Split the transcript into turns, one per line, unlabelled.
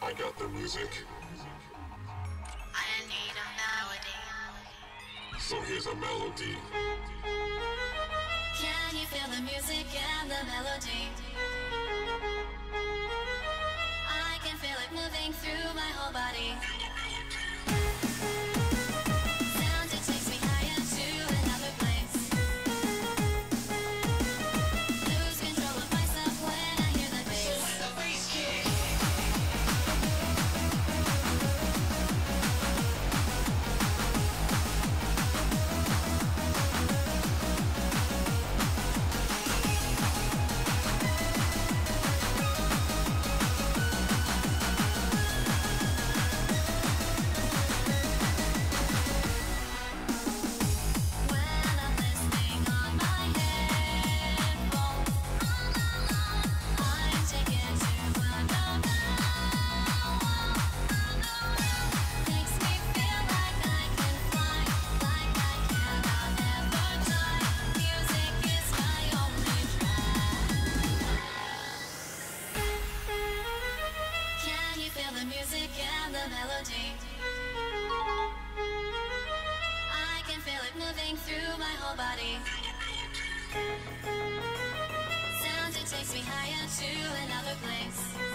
I got the music.
I need a melody.
So here's a melody.
Can you feel the music and the melody? I can feel it moving through my whole body. Sound, it takes me higher to another place. Lose control of myself when I hear the bass. The bass kick. The music and the melody. I can feel it moving through my whole body. Sound, it takes me higher to another place.